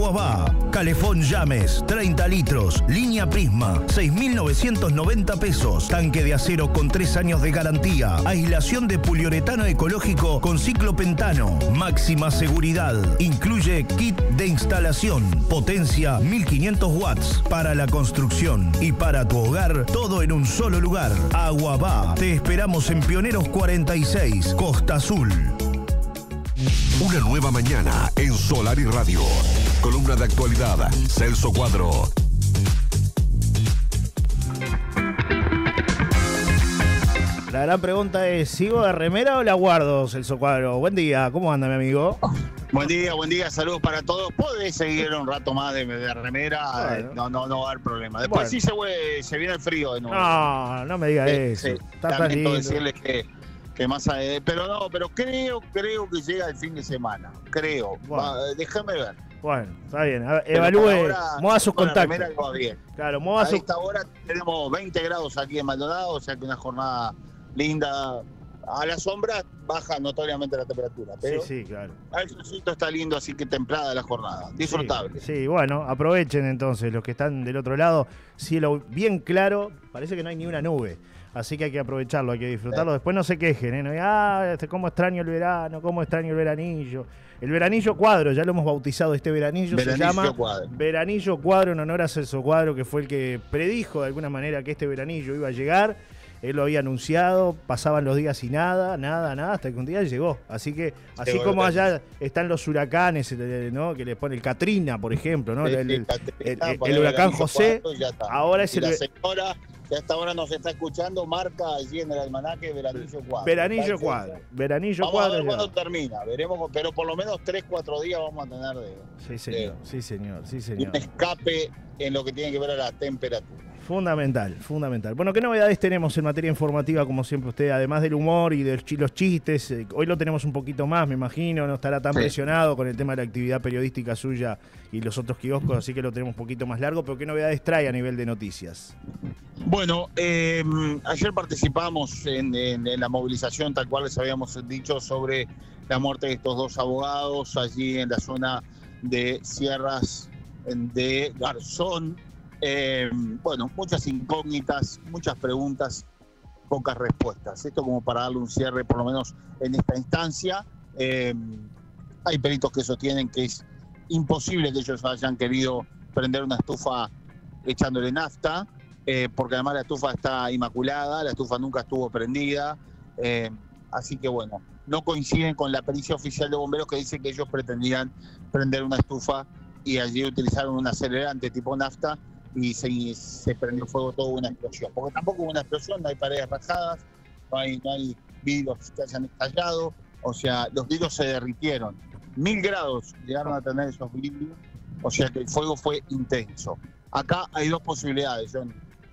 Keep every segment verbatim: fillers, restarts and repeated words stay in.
Aguabá. Calefón Llames, treinta litros. Línea Prisma, seis mil novecientos noventa pesos. Tanque de acero con tres años de garantía. Aislación de poliuretano ecológico con ciclopentano. Máxima seguridad. Incluye kit de instalación. Potencia mil quinientos watts. Para la construcción y para tu hogar, todo en un solo lugar. Aguabá. Te esperamos en Pioneros cuarenta y seis, Costa Azul. Una nueva mañana en Solar y Radio. Columna de actualidad, Celso Cuadro. La gran pregunta es, ¿sigo de remera o la guardo, Celso Cuadro? Buen día, ¿cómo anda, mi amigo? Buen día, buen día, saludos para todos. Podés seguir un rato más de, de remera, bueno. no, no, no va a haber problema. Después bueno. sí se, vuelve, se viene el frío de nuevo. No, no me digas eh, eso. Sí, lamento decirles que, que más adelante, pero no, pero creo, creo que llega el fin de semana. Creo. Bueno. Va, déjame ver. Bueno, está bien. A ver, evalúe, mueva sus contactos. Va bien. Claro, mueva a su... esta hora tenemos veinte grados aquí en Maldonado, o sea que una jornada linda. A la sombra baja notoriamente la temperatura, pero sí, sí, claro. Al solcito está lindo, así que templada la jornada, disfrutable. Sí, sí, bueno, aprovechen entonces los que están del otro lado, cielo bien claro, parece que no hay ni una nube, así que hay que aprovecharlo, hay que disfrutarlo, después no se quejen, ¿eh? No, ah, cómo extraño el verano, cómo extraño el veranillo. El veranillo Cuadro, ya lo hemos bautizado este veranillo, veranillo se llama Cuadro. Veranillo Cuadro en honor a Celso Cuadro, que fue el que predijo de alguna manera que este veranillo iba a llegar. Él lo había anunciado, pasaban los días y nada, nada, nada, hasta que un día llegó. Así que, así sí, como allá están los huracanes, ¿no? Que le pone el Katrina, por ejemplo, ¿no? Sí, el, el, el, el, el huracán José, ahora es y el... La señora que hasta ahora nos está escuchando, marca allí en el almanaque Veranillo Cuadro. Veranillo Cuadro. Veranillo vamos Cuadro. A ver cuándo termina, veremos, pero por lo menos tres, cuatro días vamos a tener de... Sí, señor, de, sí, señor, sí, señor. Un escape en lo que tiene que ver a la temperatura. Fundamental, fundamental. Bueno, ¿qué novedades tenemos en materia informativa, como siempre usted, además del humor y de los chistes? Hoy lo tenemos un poquito más, me imagino, no estará tan sí. presionado con el tema de la actividad periodística suya y los otros kioscos, así que lo tenemos un poquito más largo, pero ¿qué novedades trae a nivel de noticias? Bueno, eh, ayer participamos en, en, en la movilización, tal cual les habíamos dicho, sobre la muerte de estos dos abogados allí en la zona de Sierras de Garzón. Eh, bueno, muchas incógnitas, muchas preguntas, pocas respuestas. Esto como para darle un cierre, por lo menos en esta instancia. Eh, hay peritos que sostienen que es imposible que ellos hayan querido prender una estufa echándole nafta, eh, porque además la estufa está inmaculada, la estufa nunca estuvo prendida. Eh, así que bueno, no coinciden con la pericia oficial de bomberos que dice que ellos pretendían prender una estufa y allí utilizaron un acelerante tipo nafta y se, se prendió fuego toda una explosión. Porque tampoco hubo una explosión, no hay paredes rajadas, no hay, no hay vidrios que hayan estallado, o sea, los vidrios se derritieron. Mil grados llegaron a tener esos vidrios, o sea que el fuego fue intenso. Acá hay dos posibilidades, Johnny.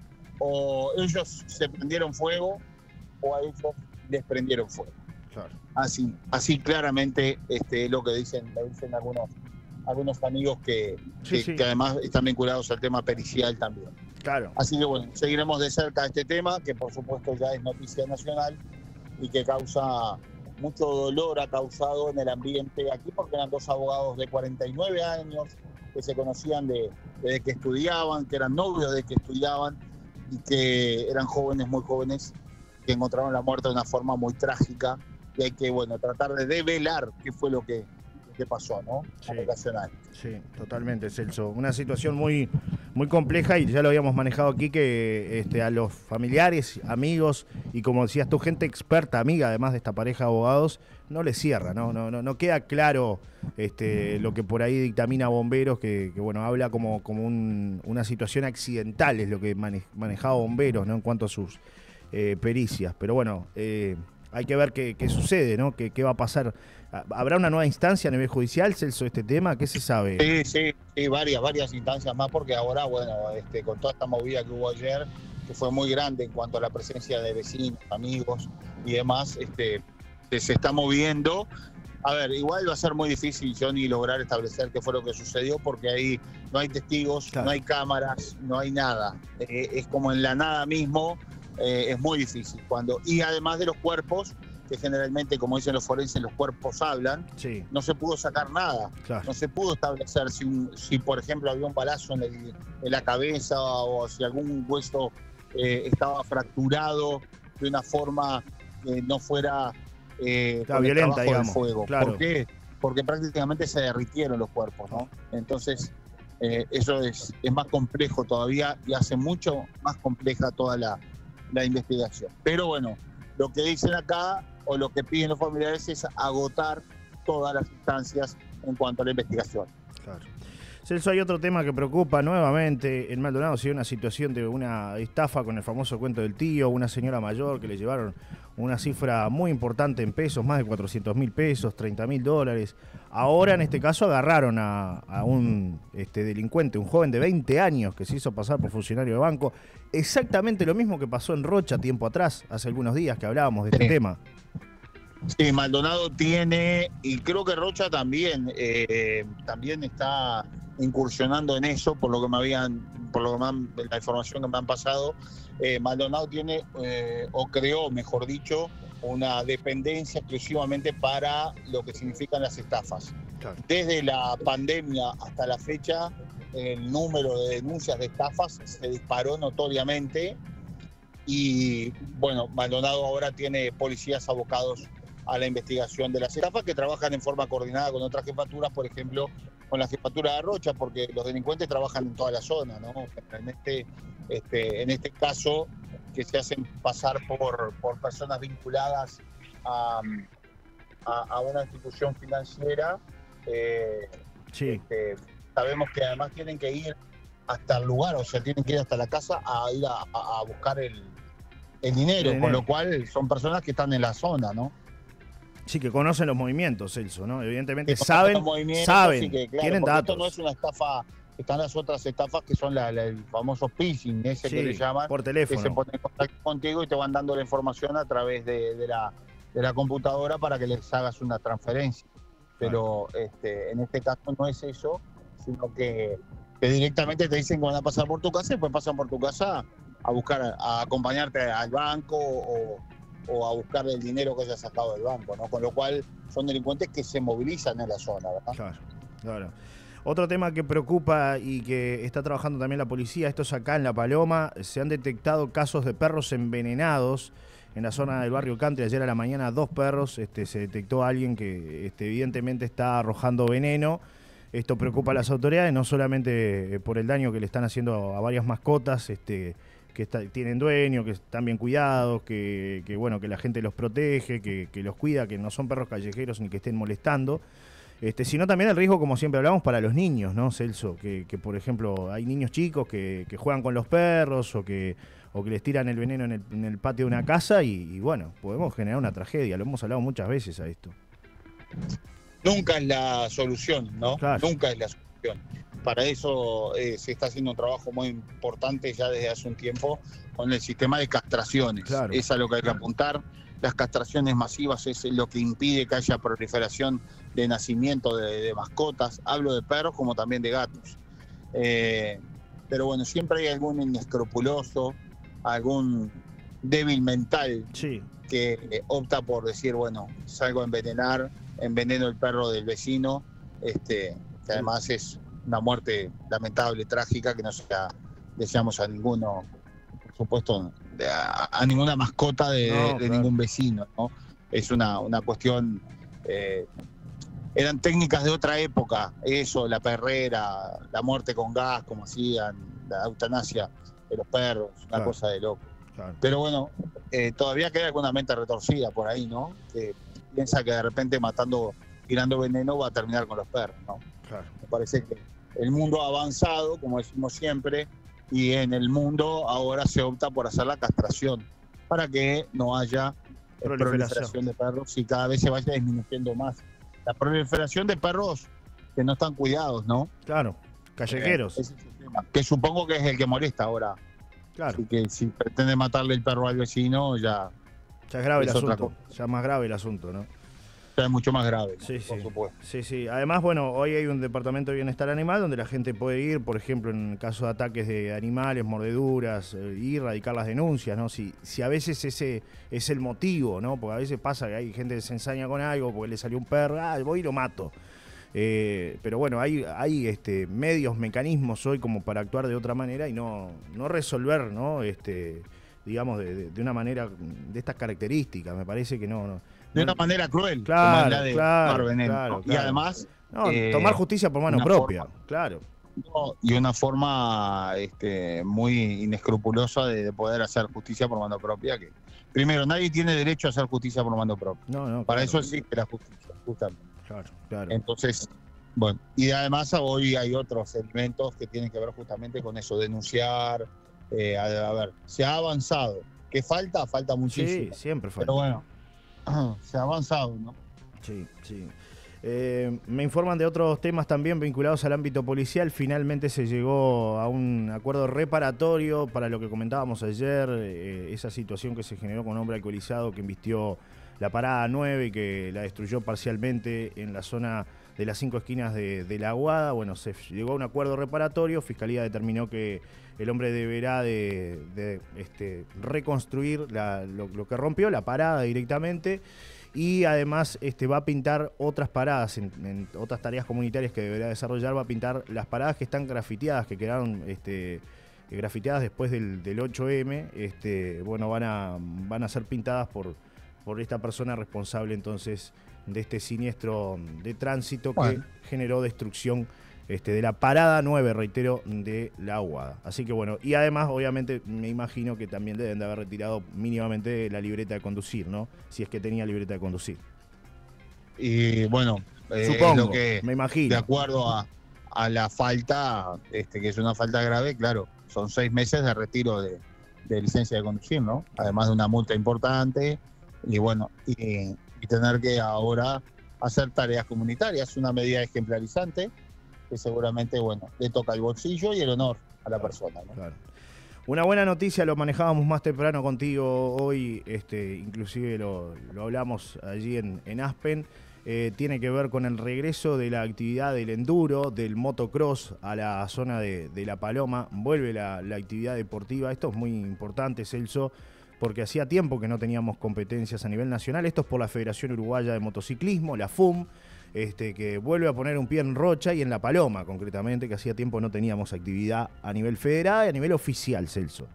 O ellos se prendieron fuego o a ellos les prendieron fuego. Claro. Así, así claramente este, lo que dicen, lo dicen algunos algunos amigos que, sí, que, sí. que además están vinculados al tema pericial también. Claro. Así que bueno, seguiremos de cerca este tema, que por supuesto ya es noticia nacional y que causa mucho dolor, ha causado en el ambiente aquí, porque eran dos abogados de cuarenta y nueve años que se conocían de, desde que estudiaban, que eran novios de que estudiaban y que eran jóvenes, muy jóvenes, que encontraron la muerte de una forma muy trágica y hay que, bueno, tratar de develar qué fue lo que que pasó, ¿no? Sí, sí, totalmente, Celso. Una situación muy, muy compleja y ya lo habíamos manejado aquí, que este, a los familiares, amigos y como decías tú, gente experta, amiga, además de esta pareja de abogados, no le cierra, ¿no? No, no, no queda claro este, lo que por ahí dictamina Bomberos, que, que bueno, habla como, como un, una situación accidental, es lo que mane, manejaba Bomberos, ¿no? En cuanto a sus eh, pericias. Pero bueno, eh, hay que ver qué, qué sucede, ¿no? ¿Qué, qué va a pasar? ¿Habrá una nueva instancia a nivel judicial, Celso, este tema? ¿Qué se sabe? Sí, sí, sí, varias, varias instancias más, porque ahora, bueno, este, con toda esta movida que hubo ayer, que fue muy grande en cuanto a la presencia de vecinos, amigos y demás, este, se está moviendo. A ver, igual va a ser muy difícil, Johnny, lograr establecer qué fue lo que sucedió, porque ahí no hay testigos, claro. No hay cámaras, no hay nada. Eh, es como en la nada mismo, eh, es muy difícil. Cuando Y además de los cuerpos, que generalmente, como dicen los forenses, los cuerpos hablan, Sí, no se pudo sacar nada. claro. No se pudo establecer si, un- si por ejemplo, había un balazo en, el- en la cabeza o si algún hueso eh, estaba fracturado de una forma que no fuera eh, Claro, con el violenta, trabajo del digamos. fuego. Claro. ¿Por qué? Porque prácticamente se derritieron los cuerpos, ¿no? Entonces, eh, eso es, es más complejo todavía y hace mucho más compleja toda la, la investigación. Pero bueno, lo que dicen acá o lo que piden los familiares es agotar todas las instancias en cuanto a la investigación. Claro. Celso, hay otro tema que preocupa nuevamente. En Maldonado se dio una situación de una estafa con el famoso cuento del tío, una señora mayor que le llevaron una cifra muy importante en pesos, más de cuatrocientos mil pesos, treinta mil dólares. Ahora, en este caso, agarraron a, a un este, delincuente, un joven de veinte años que se hizo pasar por funcionario de banco. Exactamente lo mismo que pasó en Rocha tiempo atrás, hace algunos días que hablábamos de este Sí. tema. Sí, Maldonado tiene, y creo que Rocha también, eh, también está incursionando en eso, por lo que me habían, por lo que me han- la información que me han pasado. Eh, Maldonado tiene, eh, o creó, mejor dicho, una dependencia exclusivamente para lo que significan las estafas. Claro. Desde la pandemia hasta la fecha, el número de denuncias de estafas se disparó notoriamente y, bueno, Maldonado ahora tiene policías abocados a la investigación de las estafas que trabajan en forma coordinada con otras jefaturas, por ejemplo, con la jefatura de Rocha, porque los delincuentes trabajan en toda la zona, ¿no? Generalmente, este, en este caso, que se hacen pasar por, por personas vinculadas a, a, a una institución financiera, eh, Sí, este, sabemos que además tienen que ir hasta el lugar, o sea, tienen que ir hasta la casa a ir a, a- a buscar el, el dinero, El con dinero. lo cual son personas que están en la zona, ¿no? sí, que conocen los movimientos, Celso, ¿no? Evidentemente Que conocen saben, los movimientos saben, y que, claro, tienen porque datos. Esto no es una estafa, están las otras estafas que son la, la- el famoso phishing, ese Sí, que le llaman, por que se teléfono. ponen en contacto contigo y te van dando la información a través de, de la, de la computadora para que les hagas una transferencia. Pero este, en este caso no es eso, sino que, que directamente te dicen que van a pasar por tu casa y pues pasan por tu casa a buscar, a acompañarte al banco o, o a buscar el dinero que hayas sacado del banco, ¿no? Con lo cual son delincuentes que se movilizan en la zona, ¿verdad? Claro, claro. Otro tema que preocupa y que está trabajando también la policía, esto es acá en La Paloma, se han detectado casos de perros envenenados en la zona del barrio Country. Ayer a la mañana dos perros, este, se detectó a alguien que este, evidentemente está arrojando veneno. Esto preocupa a las autoridades, no solamente por el daño que le están haciendo a varias mascotas, este, que está- tienen dueño, que están bien cuidados, que, que, bueno, que la gente los protege, que, que los cuida, que no son perros callejeros ni que estén molestando. Este, sino también el riesgo, como siempre hablamos, para los niños, ¿no, Celso? Que, que por ejemplo, hay niños chicos que, que juegan con los perros o que, o que les tiran el veneno en el, en el patio de una casa y, y, bueno, podemos generar una tragedia. Lo hemos hablado muchas veces a esto. Nunca es la solución, ¿no? Claro. Nunca es la solución. Para eso eh, se está haciendo un trabajo muy importante ya desde hace un tiempo con el sistema de castraciones. Claro. Es a lo que hay que apuntar. Las castraciones masivas es lo que impide que haya proliferación de nacimiento de, de mascotas. Hablo de perros como también de gatos. Eh, pero bueno, siempre hay algún inescrupuloso, algún débil mental Sí, que eh, opta por decir, bueno, salgo a envenenar, enveneno el perro del vecino, este, que además es una muerte lamentable, trágica, que no se la deseamos a ninguno, por supuesto, de- a, a ninguna mascota de, No, de- de claro. ningún vecino, ¿no? Es una, una cuestión, eh, eran técnicas de otra época, eso, la perrera, la muerte con gas, como hacían, la eutanasia de los perros, una Claro. cosa de loco. claro. Pero bueno, eh, todavía queda alguna mente retorcida por ahí, ¿no? Que piensa que de repente matando, tirando veneno va a terminar con los perros, ¿no? claro. Me parece que el mundo ha avanzado, como decimos siempre, y en el mundo ahora se opta por hacer la castración para que no haya eh, Proliferación. proliferación de perros y cada vez se vaya disminuyendo más. La proliferación de perros que no están cuidados, ¿no? Claro, callejeros. Eh, ese es el tema, que supongo que es el que molesta ahora. Claro, Así que si pretende matarle el perro al vecino, ya ya es grave el es otra asunto. Ya es más grave el asunto, ¿no? ya es mucho más grave, ¿no? Sí, Por sí. supuesto. Sí, sí. Además, bueno, hoy hay un departamento de bienestar animal donde la gente puede ir, por ejemplo, en caso de ataques de animales, mordeduras, eh, y radicar las denuncias, ¿no? Si, si a veces ese es el motivo, ¿no? Porque a veces pasa que hay gente que se ensaña con algo porque le salió un perro, ah, voy y lo mato. Eh, pero bueno, hay, hay este, medios, mecanismos hoy como para actuar de otra manera y no, no resolver, ¿no? Este, digamos, de, de, de una manera de estas características. Me parece que no... no De una manera cruel, Claro, como la de claro, tomar veneno. claro, Y claro. además... No, eh, tomar justicia por mano una propia, forma- claro. no, y una forma este, muy inescrupulosa de, de poder hacer justicia por mano propia. Que primero, nadie tiene derecho a hacer justicia por mano propia. No, no, Para claro, eso existe la justicia, justamente. Claro, claro. Entonces, bueno, y además hoy hay otros elementos que tienen que ver justamente con eso, denunciar, eh, a, a ver, se ha avanzado. ¿Qué falta? Falta Sí, muchísimo. siempre falta. Pero bueno, se ha avanzado, ¿no? Sí, sí. Eh, me informan de otros temas también vinculados al ámbito policial. Finalmente se llegó a un acuerdo reparatorio para lo que comentábamos ayer, eh, esa situación que se generó con un hombre alcoholizado que embistió la parada nueve y que la destruyó parcialmente en la zona de las cinco esquinas de, de La Aguada. Bueno, se llegó a un acuerdo reparatorio. Fiscalía determinó que el hombre deberá de, de este, reconstruir la, lo, lo que rompió, la parada directamente. Y además este, va a pintar otras paradas, en, en otras tareas comunitarias que deberá desarrollar, va a pintar las paradas que están grafiteadas, que quedaron este, grafiteadas después del, del ocho eme, este, bueno, van a, van a ser pintadas por, por esta persona responsable entonces de este siniestro de tránsito que Bueno. generó destrucción este, de la parada nueve, reitero, de La Aguada. Así que bueno, y además obviamente me imagino que también deben de haber retirado mínimamente la libreta de conducir, ¿no? Si es que tenía libreta de conducir. Y bueno, eh, Supongo, es lo que, me imagino. de acuerdo a, a la falta, este, que es una falta grave, claro, son seis meses de retiro de, de licencia de conducir, ¿no? Además de una multa importante, y bueno, y, y tener que ahora hacer tareas comunitarias, una medida ejemplarizante, que seguramente, bueno, le toca el bolsillo y el honor a la persona, ¿no? Claro. Una buena noticia, lo manejábamos más temprano contigo hoy, este, inclusive lo, lo hablamos allí en, en Aspen, eh, tiene que ver con el regreso de la actividad del enduro, del motocross a la zona de, de La Paloma, vuelve la, la actividad deportiva. Esto es muy importante, Celso, porque hacía tiempo que no teníamos competencias a nivel nacional. Esto es por la Federación Uruguaya de Motociclismo, la F U M, Este, que vuelve a poner un pie en Rocha y en La Paloma, concretamente, que hacía tiempo no teníamos actividad a nivel federal y a nivel oficial, Celso.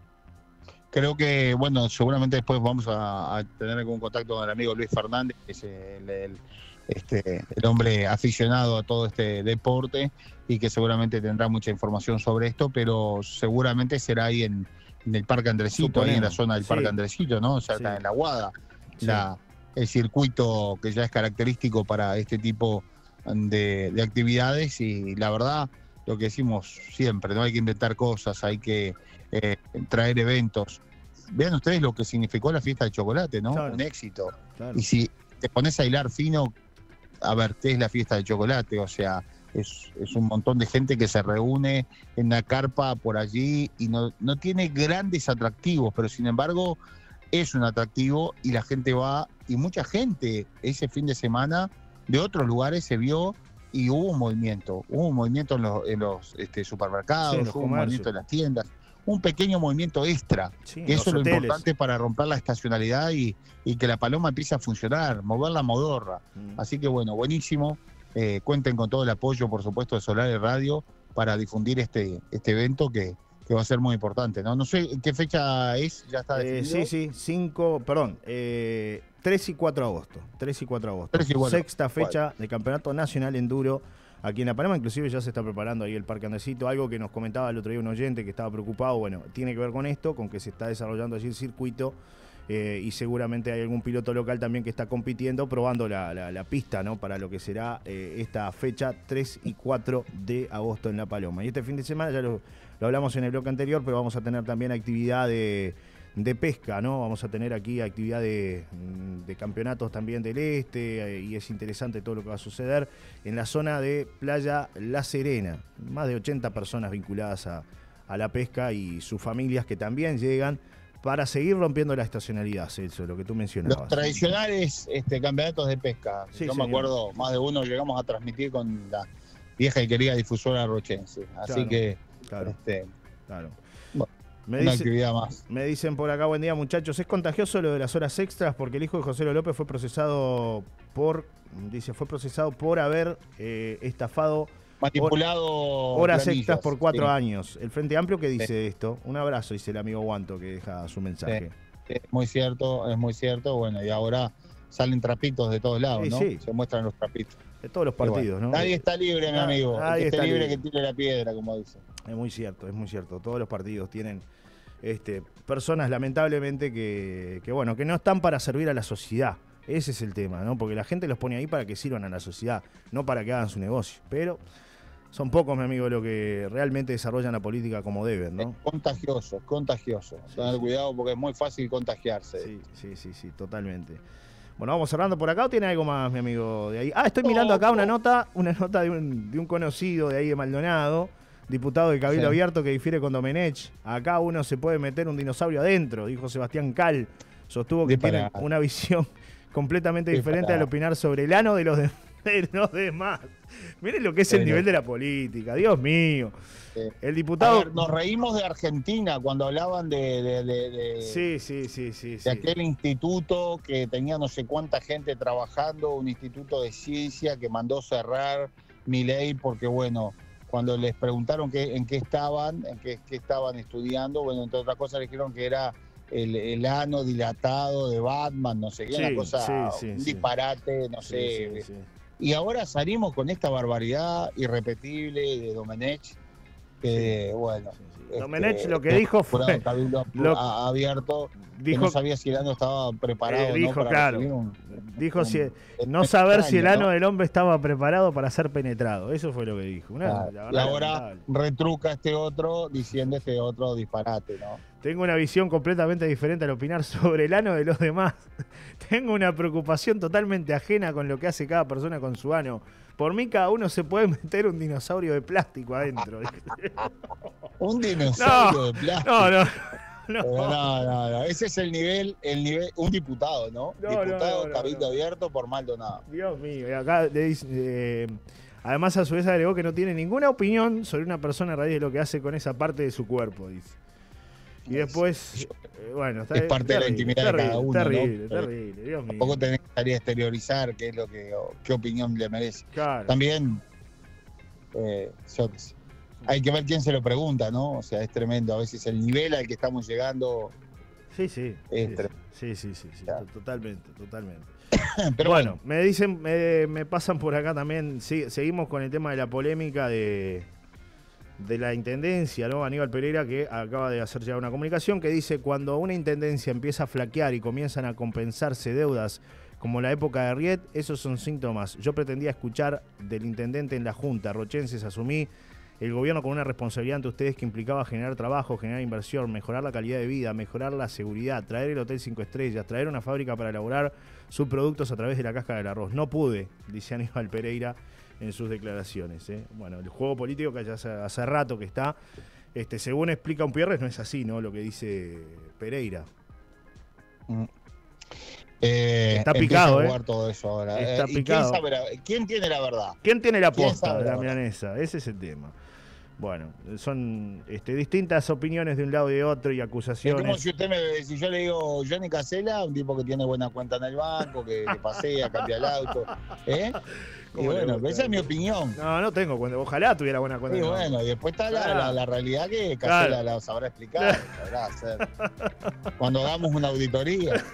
Creo que, bueno, seguramente después vamos a, a tener algún contacto con el amigo Luis Fernández, que es el, el, este, el hombre aficionado a todo este deporte y que seguramente tendrá mucha información sobre esto, pero seguramente será ahí en, en el Parque Andresito, Suponemos. ahí en la zona del Sí. Parque Andresito, ¿no? O sea, Sí. en La Aguada, Sí. la, el circuito que ya es característico para este tipo de, de actividades y la verdad, lo que decimos siempre, no hay que inventar cosas, hay que eh, traer eventos. Vean ustedes lo que significó la fiesta de chocolate, ¿no? Claro. Un éxito. Claro. Y si te pones a hilar fino, a ver, ¿qué es la fiesta de chocolate? O sea, es, es un montón de gente que se reúne en una carpa por allí y no, no tiene grandes atractivos, pero sin embargo es un atractivo y la gente va, y mucha gente ese fin de semana de otros lugares se vio y hubo un movimiento, hubo un movimiento en los, en los este, supermercados, Sí, en los hubo un comercios. movimiento en las tiendas, un pequeño movimiento extra. Sí, Que eso es los lo hoteles. importante para romper la estacionalidad y, y que la paloma empiece a funcionar, mover la modorra. Mm. Así que bueno, buenísimo. Eh, cuenten con todo el apoyo, por supuesto, de Solar y Radio para difundir este, este evento que, que va a ser muy importante, ¿no? No sé qué fecha es, ya está Eh, definido. sí, sí, cinco, perdón, eh, tres y cuatro de agosto. tres y cuatro de agosto. tres y cuatro. Sexta fecha del Campeonato Nacional Enduro aquí en La Paloma. Inclusive ya se está preparando ahí el Parque Andresito. Algo que nos comentaba el otro día un oyente que estaba preocupado. Bueno, tiene que ver con esto, con que se está desarrollando allí el circuito. Eh, y seguramente hay algún piloto local también que está compitiendo, probando la, la, la pista, ¿no? Para lo que será eh, esta fecha tres y cuatro de agosto en La Paloma. Y este fin de semana ya lo, lo hablamos en el bloque anterior, pero vamos a tener también actividad de, de pesca, ¿no? Vamos a tener aquí actividad de, de campeonatos también del este, eh, y es interesante todo lo que va a suceder en la zona de Playa La Serena. Más de ochenta personas vinculadas a, a la pesca y sus familias que también llegan para seguir rompiendo la estacionalidad, Celso, lo que tú mencionabas. Los tradicionales este, campeonatos de pesca. Sí, Yo señor. me acuerdo, más de uno llegamos a transmitir con la vieja y querida difusora rochense. Así Claro, que, claro, este, claro. bueno, Me, una dice- actividad más. me dicen por acá, buen día muchachos, ¿es contagioso lo de las horas extras? Porque el hijo de José López fue procesado por, dice, fue procesado por haber eh, estafado Manipulado horas planillas, extras por cuatro sí. años. El Frente Amplio, ¿qué dice esto? Un abrazo, dice el amigo Guanto, que deja su mensaje. Es muy cierto, es muy cierto. Bueno, y ahora salen trapitos de todos lados, Sí, ¿no? sí. Se muestran los trapitos. De todos los Pero partidos, bueno, ¿no? Nadie está libre, mi Nadie- amigo. El nadie que esté está libre libre. que tire la piedra, como dicen. Es muy cierto, es muy cierto. Todos los partidos tienen este, personas, lamentablemente, que, que, bueno, que no están para servir a la sociedad. Ese es el tema, ¿no? Porque la gente los pone ahí para que sirvan a la sociedad, no para que hagan su negocio. Pero son pocos, mi amigo, los que realmente desarrollan la política como deben, Es ¿no? contagioso, es contagioso. Sí, Tener sí. cuidado porque es muy fácil contagiarse. Sí, sí, sí, sí, totalmente. Bueno, vamos cerrando por acá, ¿o tiene algo más, mi amigo, de ahí? Ah, estoy mirando acá una nota, una nota de un, de un conocido de ahí de Maldonado, diputado de Cabildo Sí. Abierto, que difiere con Domenech. Acá uno se puede meter un dinosaurio adentro, dijo Sebastián Cal. Sostuvo que Disparate. tiene una visión completamente diferente Disparate. al opinar sobre el ano de los, de, de los demás. Miren lo que es el Sí, nivel no. de la política, Dios mío. Sí. El A diputado... ver, nos reímos de Argentina cuando hablaban de, de- de- de- Sí, sí, sí, sí. de sí. aquel instituto que tenía no sé cuánta gente trabajando, un instituto de ciencia que mandó cerrar Milei porque, bueno, cuando les preguntaron qué, en qué estaban, en qué, qué estaban estudiando, bueno, entre otras cosas le dijeron que era el, el ano dilatado de Batman, no sé qué, Sí, una cosa, sí, sí, un sí. disparate, no Sí, sé. sí, sí. Y ahora salimos con esta barbaridad irrepetible de Domenech, que, bueno... Sí, sí. este, Domenech lo que dijo fue... jurado Cabildo lo- a- abierto, que Dijo, no sabía si el ano estaba preparado Eh, o dijo, no para claro. recibir un- dijo un- si, es- no es saber si el extraño, ano ¿no? del hombre estaba preparado para ser penetrado. Eso fue lo que dijo. Una- Claro. la Y verdad, ahora lamentable. retruca este otro diciendo este otro disparate, ¿no? Tengo una visión completamente diferente al opinar sobre el ano de los demás. Tengo una preocupación totalmente ajena con lo que hace cada persona con su ano. Por mí cada uno se puede meter un dinosaurio de plástico adentro. Un dinosaurio No, de plástico. No, no. Pero No. no, no, no. Ese es el nivel, el nivel, un diputado, ¿no? No, no, diputado no, no, Cabildo no. Abierto por Maldonado. Dios mío. Y acá le dice, eh, además a su vez agregó que no tiene ninguna opinión sobre una persona a raíz de lo que hace con esa parte de su cuerpo, dice. Y después, eh, bueno, está Es parte de la terrible, intimidad de terrible, cada uno, ¿no? Terrible, Pero terrible, Dios mío. Tampoco tenés que salir a exteriorizar qué es lo que, o qué opinión le merece. Claro. También, eh, yo qué sé, hay que ver quién se lo pregunta, ¿no? O sea, es tremendo. A veces el nivel al que estamos llegando. Sí, sí. Es Sí, tre- sí, sí, sí, sí, Claro. totalmente, totalmente. Pero bueno, bueno, me dicen, me, me pasan por acá también, sí, seguimos con el tema de la polémica de, de la intendencia, ¿no? Aníbal Pereira, que acaba de hacer ya una comunicación que dice, cuando una intendencia empieza a flaquear y comienzan a compensarse deudas como la época de Riet, esos son síntomas. Yo pretendía escuchar del intendente en la Junta, Rochenses, asumí el gobierno con una responsabilidad ante ustedes que implicaba generar trabajo, generar inversión, mejorar la calidad de vida, mejorar la seguridad, traer el Hotel cinco Estrellas, traer una fábrica para elaborar subproductos a través de la cáscara del arroz. No pude, dice Aníbal Pereira en sus declaraciones. ¿eh? Bueno, el juego político que ya hace, hace rato que está, este, según explica Umpierres, no es así, ¿no? Lo que dice Pereira. eh, Está empieza picado, a ¿eh? jugar todo eso ahora. Está Eh, ¿y picado. quién, sabe la- quién tiene la verdad? ¿Quién tiene la ¿Quién posta sabe de la la verdad? milanesa? Ese es el tema. Bueno, son este, distintas opinioes de un lado y de otro y Es como acusaciones. si usted me, si yo le digo Johnny Casella, un tipo que tiene buena cuenta en el banco, que, que pasea, cambia el auto, ¿eh? Y ¿Cómo le bueno, gusta? esa es mi opinión. No, no tengo cuenta. Ojalá tuviera buena cuenta. Y no. bueno, y después está la, Claro. la- la realidad que Claro. Casella la sabrá explicar, sabrá hacer. Cuando hagamos una auditoría.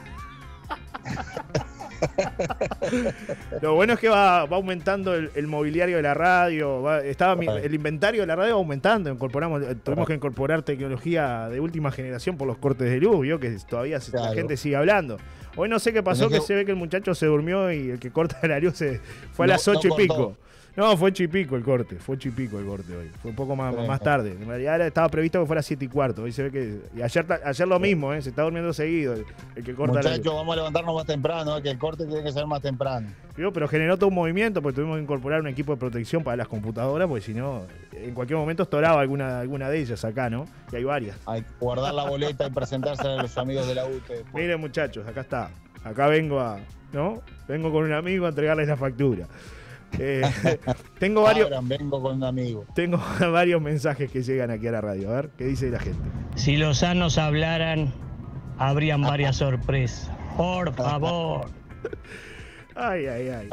Lo bueno es que va, va aumentando el, el mobiliario de la radio, va- estaba mi- Bueno. el inventario de la radio va aumentando, incorporamos, eh, tuvimos que incorporar tecnología de última generación por los cortes de luz, vio que todavía se- la Claro. gente sigue hablando. Hoy no sé qué pasó, Tenés que que- se ve que el muchacho se durmió y el que corta la luz se fue a No- las no ocho y cortó. pico. No, fue ocho y pico el corte, fue ocho y pico el corte hoy. Fue un poco más, Sí. más tarde. En realidad era- estaba previsto que fuera siete y cuarto. Hoy se ve que. Y ayer, ta- ayer lo mismo, ¿eh? Se está durmiendo seguido. El, el que corta la Muchachos, vamos a levantarnos más temprano, ¿eh? Que el corte tiene que ser más temprano. Digo, pero generó todo un movimiento, porque tuvimos que incorporar un equipo de protección para las computadoras, porque si no, en cualquier momento estoraba alguna, alguna de ellas acá, ¿no? Y hay varias. Hay que guardar la boleta y presentarse a los amigos de la U T E. Miren, muchachos, acá está. Acá vengo a. ¿No? Vengo con un amigo a entregarles la factura. Eh, tengo varios. Abran, vengo con un amigo. Tengo varios mensajes que llegan aquí a la radio. A ver, ¿qué dice la gente? Si los sanos hablaran, habrían varias sorpresas. Por favor. Ay, ay, ay.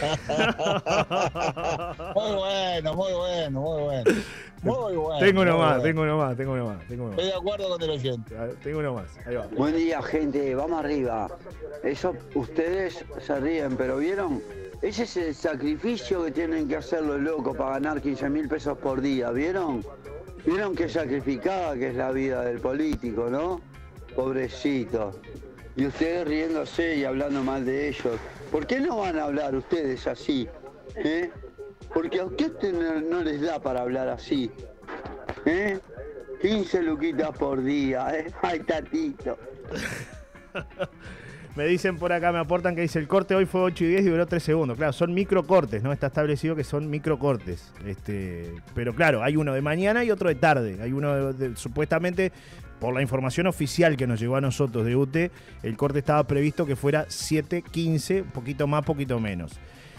Muy bueno, muy bueno, muy bueno. Muy bueno. Tengo uno muy más, bueno. tengo uno más, tengo uno más, tengo uno Estoy más. de acuerdo con el oyente. A ver, tengo uno más. Ahí va. Buen día, gente. Vamos arriba. Eso ustedes se ríen, pero ¿vieron? Ese es el sacrificio que tienen que hacer los locos para ganar quince mil pesos por día. ¿Vieron? ¿Vieron qué sacrificada que es la vida del político, no? Pobrecito. Y ustedes riéndose y hablando mal de ellos. ¿Por qué no van a hablar ustedes así? ¿Eh? Porque a ustedes no, no les da para hablar así. ¿Eh? quince luquitas por día, ¿eh? Ay, tatito. Me dicen por acá, me aportan que dice el corte hoy fue ocho y diez y duró tres segundos. Claro, son microcortes, ¿no? Está establecido que son microcortes. Este, pero claro, hay uno de mañana y otro de tarde. Hay uno de, de- supuestamente, por la información oficial que nos llegó a nosotros de U T E, el corte estaba previsto que fuera siete quince, un poquito más, poquito menos.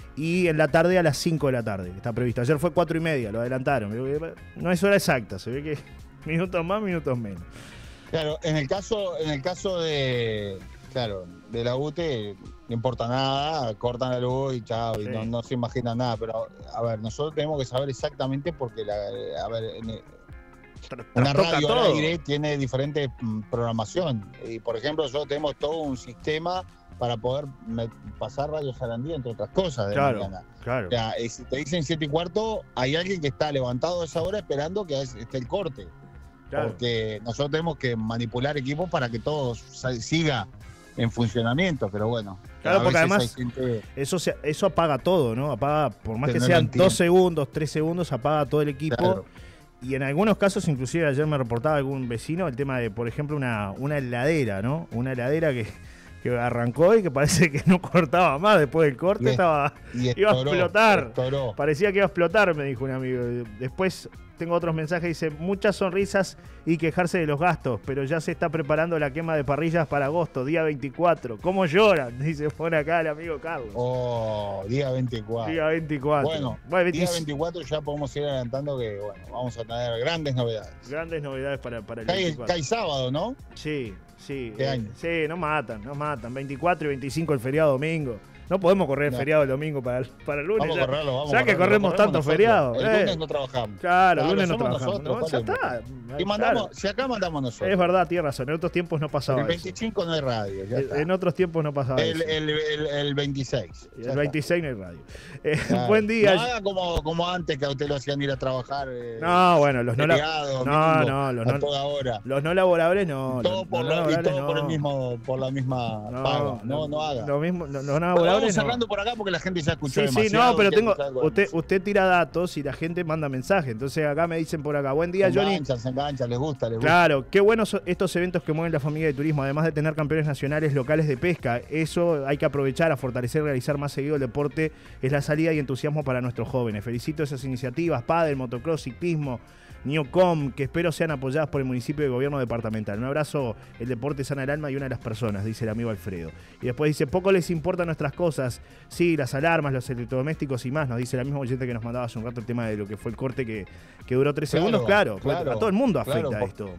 Y en la tarde a las cinco de la tarde, está previsto. Ayer fue cuatro y media, lo adelantaron. No es hora exacta, se ve que minutos más, minutos menos. Claro, en el caso, en el caso de, claro, de la U T E, no importa nada, cortan la luz y chao, y Sí. no, no se imagina nada. Pero, a ver, nosotros tenemos que saber exactamente porque, la, a ver, en el- Tra- una trastoca radio todo. al aire tiene diferente mm, programación. Y, por ejemplo, nosotros tenemos todo un sistema para poder me- pasar Radio Sarandí, entre otras cosas, de Claro, mañana. claro. O sea, eh, si te dicen siete y cuarto, hay alguien que está levantado a esa hora esperando que es- esté el corte. Claro. Porque nosotros tenemos que manipular equipos para que todo sa- siga en funcionamiento, pero bueno. Claro, a porque veces además- hay gente- Eso, se- eso apaga todo, ¿no? Apaga, por más Que que no lo sean entiendo. dos segundos, tres segundos, apaga todo el equipo. Claro. Y en algunos casos, inclusive ayer me reportaba algún vecino el tema de, por ejemplo, una, una heladera, ¿no? Una heladera que, que arrancó y que parece que no cortaba más después del corte, Y es- estaba, y iba a estoró, explotar. estoró. Parecía que iba a explotar, me dijo un amigo. Después tengo otros mensajes, dice, muchas sonrisas y quejarse de los gastos, pero ya se está preparando la quema de parrillas para agosto, día veinticuatro. ¿Cómo lloran? Dice, pone acá el amigo Carlos. Oh, día veinticuatro. Día veinticuatro. Bueno, Bueno, día veinticinco. veinticuatro ya podemos ir adelantando que bueno, vamos a tener grandes novedades. Grandes novedades para, para el Cae, veinticuatro. cae sábado, ¿no? Sí, sí. ¿Qué año? Sí, nos matan, nos matan. veinticuatro y veinticinco el feriado domingo. No podemos correr No. feriado el domingo para el, para el lunes. Vamos a ya correrlo, vamos ya a que correrlo, corremos corremos tantos nosotros. feriados. El eh. lunes no trabajamos. Claro, el Claro, lunes no somos trabajamos. nosotros, No, ya ¿cuál está. Y mandamos, Claro. si acá mandamos nosotros. Es verdad, tienes razón. En otros tiempos no pasaba El eso. veinticinco no hay radio, ya En- está. En otros tiempos no pasaba El, eso. el, el, el veintiséis. Y ya el veintiséis no hay radio. Eh, está. Claro. Buen día. No haga como, como antes que a usted lo hacían ir a trabajar. Eh, No, bueno, los no, la- feriado, no, domingo, no, los a no, toda hora. los no laborables no. todo los, por, los no la, y laborables todo por, el no. mismo, por la misma No, paga. No, no haga. Lo mismo, no, los no Bueno, vamos laborables no. cerrando por acá porque la gente ya escuchó Sí, sí, demasiado. no, pero quiere tengo. escuchar algo Usted, más. usted tira datos y la gente manda mensajes. Entonces acá me dicen por acá, buen día, Se Johnny. enganchan, se enganchan, les gusta, les gusta. Claro, qué buenos son estos eventos que mueven la familia de turismo, además de tener campeones nacionales locales de pesca. Eso hay que aprovechar, a fortalecer, realizar más seguido el deporte. Es la salida y entusiasmo para nuestros jóvenes. Felicito esas iniciativas, pádel, motocross, ciclismo, Neocom, que espero sean apoyadas por el municipio y gobierno departamental. Un abrazo, el deporte sana el alma y una de las personas, dice el amigo Alfredo. Y después dice, poco les importan nuestras cosas, sí, las alarmas, los electrodomésticos y más, nos dice la misma oyente que nos mandaba hace un rato el tema de lo que fue el corte que, que duró tres Claro, segundos. Claro, claro, a todo el mundo afecta claro, por- esto.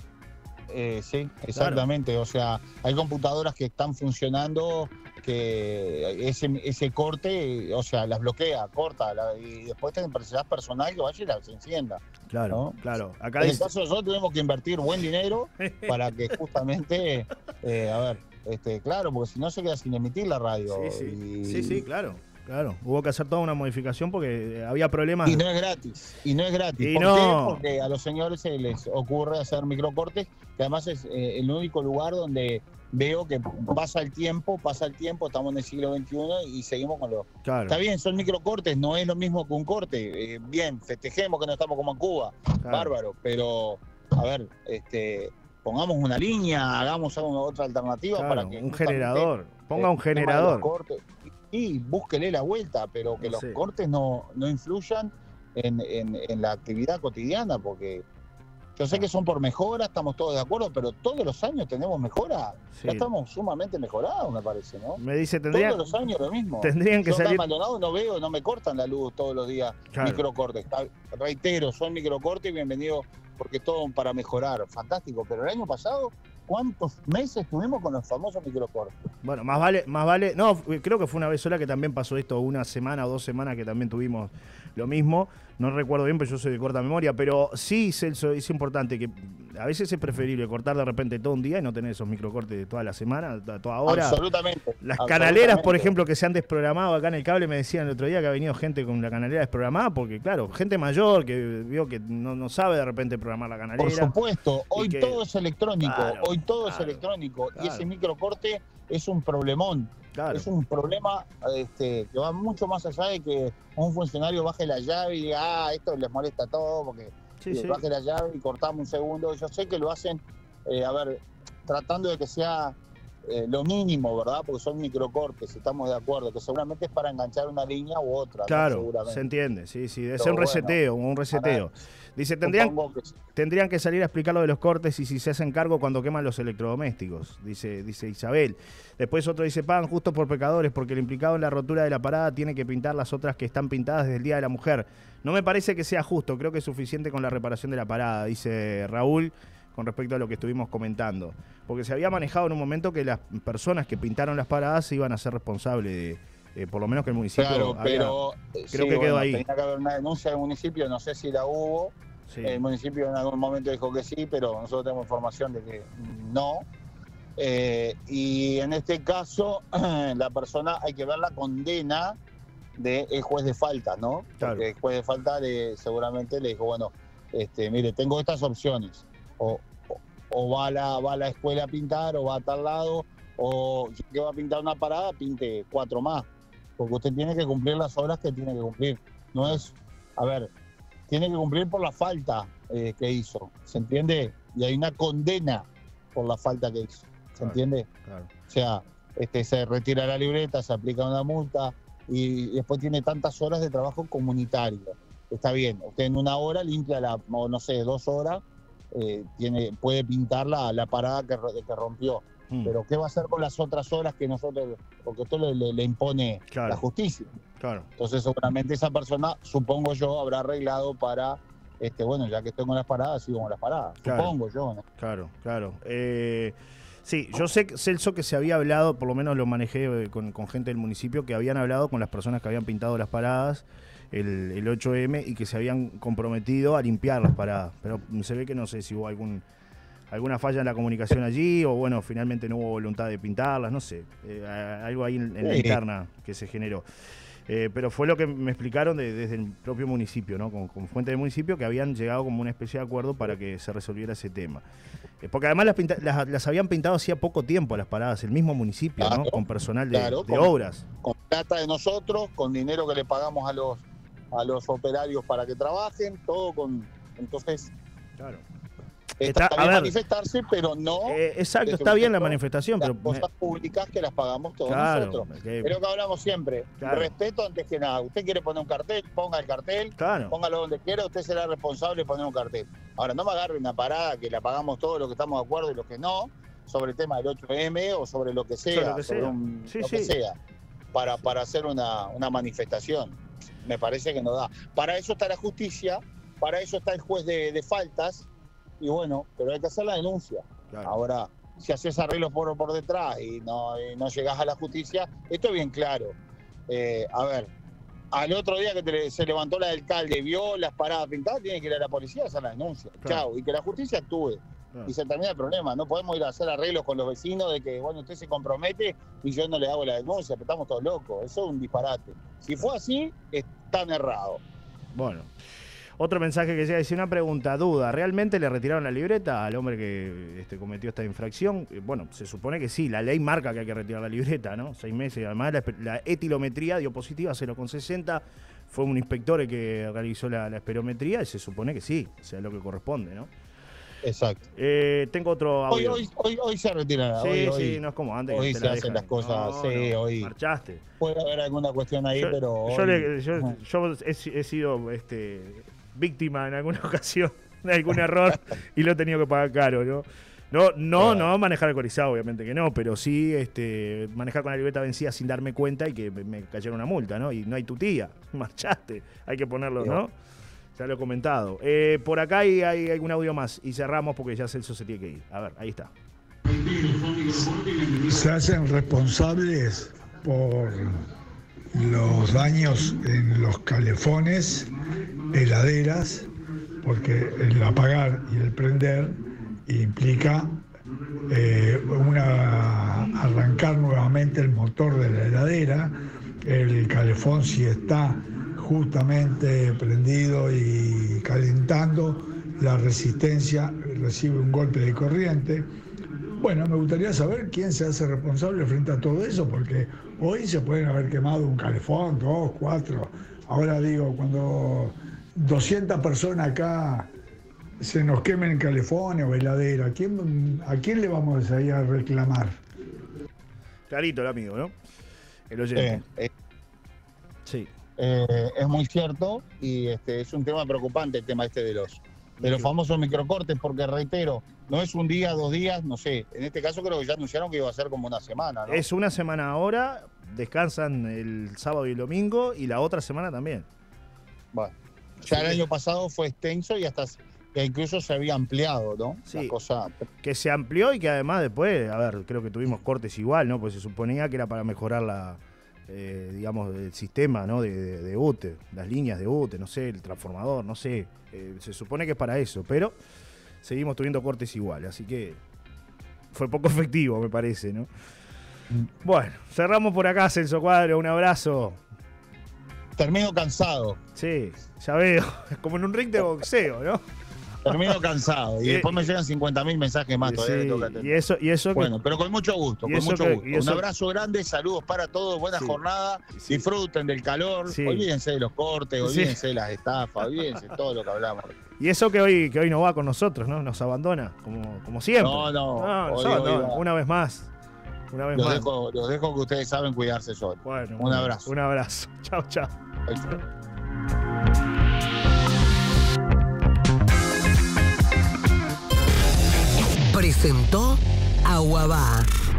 Eh, sí, exactamente. O sea, hay computadoras que están funcionando que ese, ese corte, o sea, las bloquea, corta, la- y después tienen necesidad personal que vaya y las encienda. Claro, ¿no? claro. Acá En el dice, caso de nosotros tenemos que invertir buen dinero para que justamente, eh, a ver, este, claro, porque si no se queda sin emitir la radio. sí, sí, y, sí, sí, claro. Claro, hubo que hacer toda una modificación porque había problemas. Y no es gratis, y no es gratis. Y ¿Por no. qué? Porque a los señores se les ocurre hacer microcortes, que además es eh, el único lugar donde veo que pasa el tiempo, pasa el tiempo, estamos en el siglo veintiuno y seguimos con lo... Claro. Está bien, son microcortes, no es lo mismo que un corte. Eh, bien, festejemos que no estamos como en Cuba, Claro. bárbaro, pero, a ver, este, pongamos una línea, hagamos alguna otra alternativa Claro, para que... un justamente, generador, ponga eh, un el tema de los generador. cortes, y búsquele la vuelta, pero que No los sé. cortes no, no influyan en, en, en la actividad cotidiana, porque yo sé que son por mejora, estamos todos de acuerdo, pero todos los años tenemos mejora. Sí. Ya estamos sumamente mejorados, me parece, ¿no? Me dice, tendrían, Todos los años lo mismo. tendrían que Yo acá salir... en Maldonado no veo, no me cortan la luz todos los días, Claro. microcortes. Está- Reitero, son microcortes, bienvenido, porque es todo para mejorar, fantástico. Pero el año pasado, ¿cuántos meses tuvimos con los famosos microcortes? Bueno, más vale, más vale. No, creo que fue una vez sola que también pasó esto, una semana o dos semanas que también tuvimos lo mismo. No recuerdo bien, pero yo soy de corta memoria. Pero sí, Celso, es importante que a veces es preferible cortar de repente todo un día y no tener esos microcortes de toda la semana, a toda hora. Absolutamente. Las absolutamente. canaleras, por ejemplo, que se han desprogramado acá en el cable, me decían el otro día que ha venido gente con la canalera desprogramada, porque claro, gente mayor que vio que no, no sabe de repente programar la canalera. Por supuesto, hoy que- todo es electrónico, Claro, hoy todo es claro, electrónico y claro. ese microcorte es un problemón, Claro. es un problema este, que va mucho más allá de que un funcionario baje la llave y diga, ah, esto les molesta a todos porque Sí, eh, sí. baje la llave y cortamos un segundo. Yo sé que lo hacen, eh, a ver, tratando de que sea eh, lo mínimo, ¿verdad? Porque son microcortes, estamos de acuerdo, que seguramente es para enganchar una línea u otra, ¿no? Claro, Seguramente. se entiende, sí, sí, debe Pero ser un bueno, reseteo, un reseteo. Dice, tendrían, Supongo que sí. tendrían que salir a explicar lo de los cortes y si se hacen cargo cuando queman los electrodomésticos, dice, dice Isabel. Después otro dice, pagan justo por pecadores porque el implicado en la rotura de la parada tiene que pintar las otras que están pintadas desde el Día de la Mujer. No me parece que sea justo, creo que es suficiente con la reparación de la parada, dice Raúl, con respecto a lo que estuvimos comentando. Porque se había manejado en un momento que las personas que pintaron las paradas se iban a ser responsables de, eh, por lo menos que el municipio Claro, había- pero eh, creo que quedó ahí. Tenía que haber una denuncia del municipio, no sé si la hubo. Sí. El municipio en algún momento dijo que sí, pero nosotros tenemos información de que no. Eh, y en este caso, la persona, hay que ver la condena del juez de falta, ¿no? Claro. Porque el juez de falta le, seguramente le dijo, bueno, este, mire, tengo estas opciones. O, o, o va, a la, va a la escuela a pintar, o va a tal lado, o si que va a pintar una parada, pinte cuatro más. Porque usted tiene que cumplir las horas que tiene que cumplir. No es, a ver, tiene que cumplir por la falta eh, que hizo, ¿se entiende? Y hay una condena por la falta que hizo, ¿se Claro, entiende? claro. O sea, este, se retira la libreta, se aplica una multa y después tiene tantas horas de trabajo comunitario. Está bien, usted en una hora limpia la, o no sé, dos horas, eh, tiene, puede pintar la, la parada que, que rompió. Mm, Pero ¿qué va a hacer con las otras horas que nosotros, porque esto le, le- le impone Claro. la justicia? claro. Entonces seguramente esa persona, supongo yo, habrá arreglado para, este, bueno, ya que estoy con las paradas, sigo con las paradas. Claro. Supongo yo, ¿no? Claro, claro. Eh, sí, yo sé, Celso, que se había hablado, por lo menos lo manejé eh, con, con gente del municipio, que habían hablado con las personas que habían pintado las paradas el, el ocho eme y que se habían comprometido a limpiar las paradas. Pero se ve que no sé si hubo algún alguna falla en la comunicación allí o bueno, finalmente no hubo voluntad de pintarlas, no sé. Eh, algo ahí en, en la Sí. interna que se generó. Eh, pero fue lo que me explicaron de- desde el propio municipio, ¿no? Con, con fuente del municipio, que habían llegado como una especie de acuerdo para que se resolviera ese tema. Eh, porque además las, pinta- las, las habían pintado hacía poco tiempo a las paradas, el mismo municipio, ¿no? Claro, Con personal de, claro, de con- obras. Con plata de nosotros, con dinero que le pagamos a los a los operarios para que trabajen, todo con... Entonces, Claro. está, Está- a bien ver. manifestarse, pero no Eh, exacto, desde está un bien la sector, manifestación, las pero... cosas públicas que las pagamos todos Claro, nosotros. que- Creo que hablamos siempre. Claro. Respeto antes que nada. Usted quiere poner un cartel, ponga el cartel. claro. Póngalo donde quiera, usted será responsable de poner un cartel. Ahora, no me agarre una parada que la pagamos todos los que estamos de acuerdo y los que no, sobre el tema del ocho eme o sobre lo que sea, Sobre lo que sobre sea. un- Sí, lo que sí. sea, para, para hacer una, una manifestación. Me parece que no da. Para eso está la justicia, para eso está el juez de, de faltas, y bueno, pero hay que hacer la denuncia. Claro. Ahora, si haces arreglos por, por detrás y no, y no llegás a la justicia, esto es bien claro. Eh, a ver, al otro día que te, se levantó la del alcalde, vio las paradas pintadas, tiene que ir a la policía a hacer la denuncia. Claro. Chao. Y que la justicia actúe. Claro. Y se termina el problema. No podemos ir a hacer arreglos con los vecinos de que, bueno, usted se compromete y yo no le hago la denuncia, pero estamos todos locos. Eso es un disparate. Si fue así, están errados. Bueno. Otro mensaje que llega, dice una pregunta, duda, ¿realmente le retiraron la libreta al hombre que este, cometió esta infracción? Bueno, se supone que sí, la ley marca que hay que retirar la libreta, ¿no? Seis meses, además la, la etilometría dio positiva, cero coma sesenta, fue un inspector el que realizó la, la espirometría y se supone que sí, o sea, es lo que corresponde, ¿no? Exacto. Eh, tengo otro audio. Hoy, hoy, hoy, hoy se retira. Sí, hoy, sí, hoy, no es como antes. Hoy que se la hacen dejan. las cosas, No, sí, no, hoy. Marchaste. Puede haber alguna cuestión ahí, Yo, pero. yo, hoy, le- yo, yo he, he sido este, víctima en alguna ocasión de algún error y lo he tenido que pagar caro, ¿no? No, no, no manejar alcoholizado, obviamente que no, pero sí este, manejar con la libreta vencida sin darme cuenta y que me, me cayera una multa, ¿no? Y no hay tu tía, marchaste, hay que ponerlo, ¿no? Ya lo he comentado. Eh, por acá hay, hay algún audio más y cerramos porque ya Celso se tiene que ir. A ver, ahí está. Se hacen responsables por los daños en los calefones, heladeras, porque el apagar y el prender implica eh, una, arrancar nuevamente el motor de la heladera, el calefón si está justamente prendido y calentando, la resistencia recibe un golpe de corriente. Bueno, me gustaría saber quién se hace responsable frente a todo eso, porque hoy se pueden haber quemado un calefón, dos, cuatro. Ahora digo, cuando doscientas personas acá se nos quemen calefones o heladera, ¿a quién, ¿a quién le vamos a ir a reclamar? Clarito el amigo, ¿no? El oyente. Eh, eh, Sí. eh, es muy cierto y este, es un tema preocupante el tema este de los, de los famosos microcortes, porque reitero, no es un día, dos días, no sé. En este caso creo que ya anunciaron que iba a ser como una semana, ¿no? Es una semana ahora, descansan el sábado y el domingo y la otra semana también. Bueno, ya el año pasado fue extenso y hasta que incluso se había ampliado, ¿no? Sí. La cosa. Que se amplió y que además después, a ver, creo que tuvimos cortes igual, ¿no? Pues se suponía que era para mejorar la, eh, digamos, el sistema, ¿no? De, de, de U T E, las líneas de U T E, no sé, el transformador, no sé. Eh, se supone que es para eso, pero seguimos teniendo cortes igual, así que fue poco efectivo, me parece, ¿no? Bueno, cerramos por acá, Celso Cuadro, un abrazo. Termino cansado. Sí, ya veo, como en un ring de boxeo, ¿no? Termino cansado. Y Sí. después me llegan cincuenta mil mensajes más todavía. Sí, que tengo que atender. y eso, y eso que- Bueno, pero con mucho gusto, y con eso mucho que- gusto. y eso- Un abrazo grande, saludos para todos, buena Sí. jornada, Sí. disfruten del calor, Sí. olvídense de los cortes, Sí. olvídense de las estafas, olvídense de todo lo que hablamos. Y eso que hoy, que hoy no va con nosotros, ¿no? Nos abandona, como, como siempre. No, no, nos hoy- abandona, hoy va. una vez más. Una vez Los más. dejo, los dejo que ustedes saben cuidarse solos. Bueno, un abrazo. Un abrazo. Chao, chao. Presentó Aguabá.